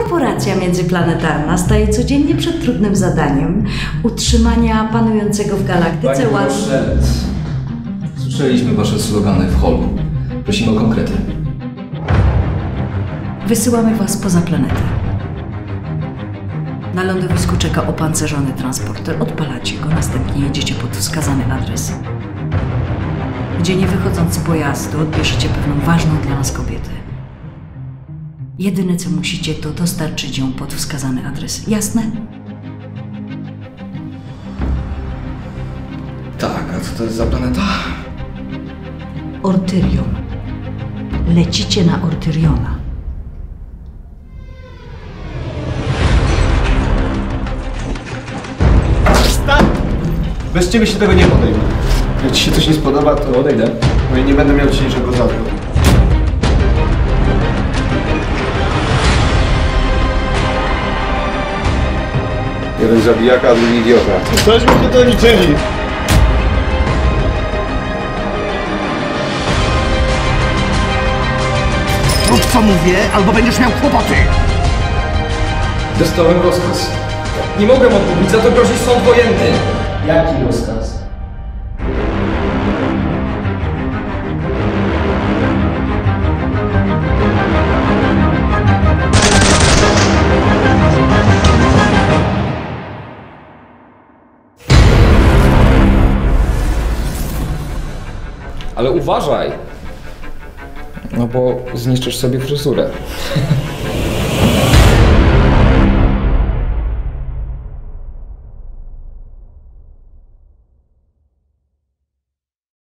Korporacja międzyplanetarna staje codziennie przed trudnym zadaniem utrzymania panującego w galaktyce ładu. Słyszeliśmy wasze slogany w holu. Prosimy o konkrety. Wysyłamy was poza planetę. Na lądowisku czeka opancerzony transporter. Odpalacie go, następnie jedziecie pod wskazany adres, gdzie nie wychodząc z pojazdu odbierzecie pewną ważną dla nas kobietę. Jedyne co musicie, to dostarczyć ją pod wskazany adres. Jasne? Tak, a co to jest za planeta? Ortyrion. Lecicie na Ortyriona. Bez ciebie się tego nie podejmę. Jak ci się coś nie spodoba, to odejdę. No i nie będę miał ci niczego za to. Jeden zabijaka, a drugi idiota. Cośmy się to liczyli. Rób co mówię, albo będziesz miał kłopoty! Dostałem rozkaz. Nie mogę odmówić, za to grozi sąd wojenny. Jaki rozkaz? Ale uważaj! No bo zniszczysz sobie fryzurę.